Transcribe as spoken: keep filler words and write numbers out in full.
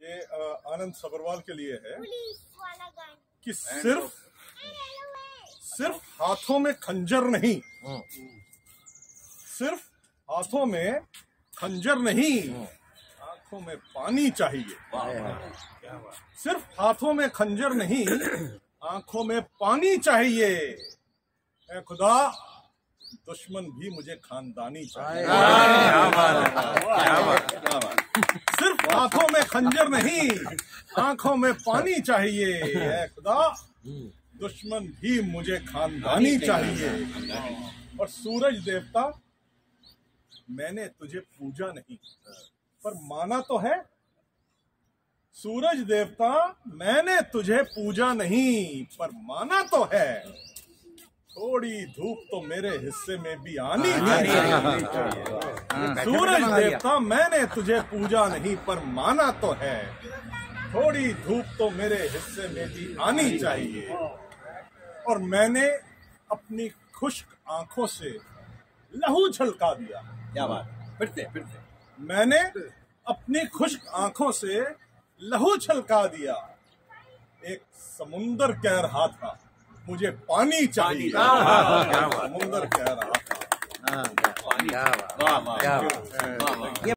ये आनंद सबरवाल के लिए है कि सिर्फ सिर्फ हाथों में खंजर नहीं, सिर्फ हाथों में खंजर नहीं, आंखों में पानी चाहिए। सिर्फ हाथों में खंजर नहीं, आंखों में पानी चाहिए। ऐ खुदा, दुश्मन भी मुझे खानदानी चाहिए। सिर्फ हाथों में खंजर नहीं, आंखों में पानी चाहिए। ऐ खुदा, दुश्मन भी मुझे खानदानी चाहिए। और सूरज देवता, मैंने तुझे पूजा नहीं पर माना तो है। सूरज देवता, मैंने तुझे पूजा नहीं पर माना तो है। थोड़ी धूप तो मेरे हिस्से में भी आनी चाहिए। सूरज देवता, मैंने तुझे पूजा नहीं पर माना तो है। थोड़ी धूप तो मेरे हिस्से में भी आनी चाहिए। और मैंने अपनी खुश्क आंखों से लहू छलका दिया। क्या बात, फिर से फिर से मैंने अपनी खुश्क आंखों से लहू छलका दिया। एक समुंदर कह रहा था, मुझे पानी चाहिए। समुंदर कह रहा था, पानी। वाह वाह वाह।